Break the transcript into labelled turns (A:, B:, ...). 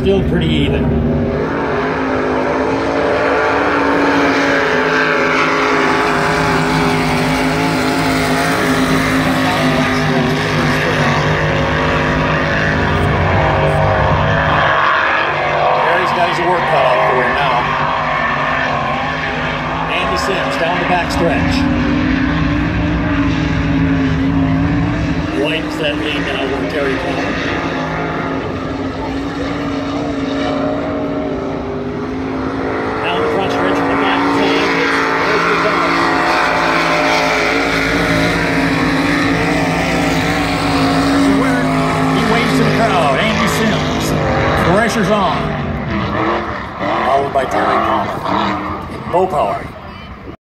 A: still pretty even. Work cut off for him now. Andy Sims down the back stretch. Widens that lead now over Terry Palmer. Now the front stretch for the final time. There's the car. There's the winner. He waves to the crowd. Andy Sims. Pressure's on. Followed by Terry Palmer. Mopower.